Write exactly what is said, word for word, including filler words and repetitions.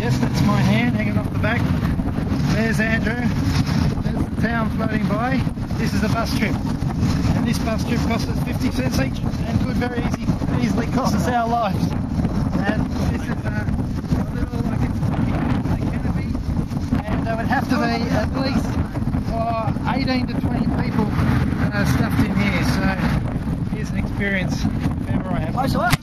Yes, that's my hand hanging off the back. There's Andrew. There's the town floating by. This is a bus trip. And this bus trip cost us fifty cents each and could very easy, easily cost us our lives. And this is uh, a little like a canopy. And there would have to be at least oh, eighteen to twenty people uh, stuffed in here. So here's an experience if ever I have.